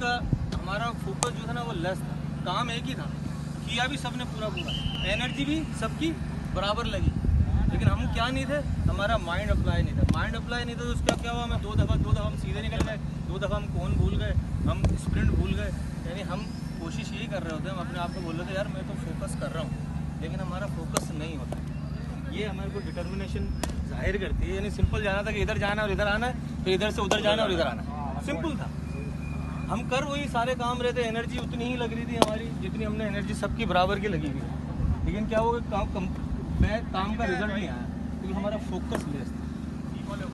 का हमारा फोकस जो था ना वो लेस था, काम एक ही था, किया भी सबने पूरा, एनर्जी भी सबकी बराबर लगी, लेकिन हम क्या नहीं थे, हमारा माइंड अप्लाई नहीं था। माइंड अप्लाई नहीं था तो उसका क्या हुआ, हमें दो दफ़ा हम सीधे निकल गए, 2 दफ़ा हम कौन भूल गए, हम स्प्रिंट भूल गए। यानी हम कोशिश यही कर रहे होते हैं, हम अपने आप को बोल रहे थे यार मैं तो फोकस कर रहा हूँ, लेकिन हमारा फोकस नहीं होता। ये हमारे को डिटर्मिनेशन जाहिर करती है। यानी सिंपल जाना था कि इधर जाना और इधर आना है, फिर इधर से उधर जाना और इधर आना है, सिंपल था। हम कर वही सारे काम रहे थे, एनर्जी उतनी ही लग रही थी हमारी जितनी हमने एनर्जी सबकी बराबर की लगी हुई है, लेकिन क्या हुआ काम का रिजल्ट नहीं आया क्योंकि हमारा फोकस लेस था।